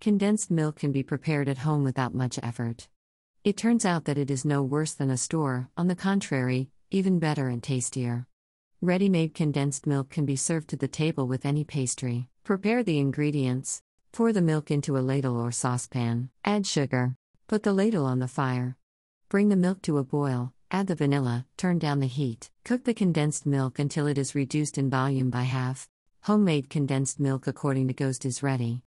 Condensed milk can be prepared at home without much effort. It turns out that it is no worse than a store, on the contrary, even better and tastier. Ready-made condensed milk can be served to the table with any pastry. Prepare the ingredients. Pour the milk into a ladle or saucepan. Add sugar. Put the ladle on the fire. Bring the milk to a boil, add the vanilla, turn down the heat. Cook the condensed milk until it is reduced in volume by half. Homemade condensed milk according to GOST is ready.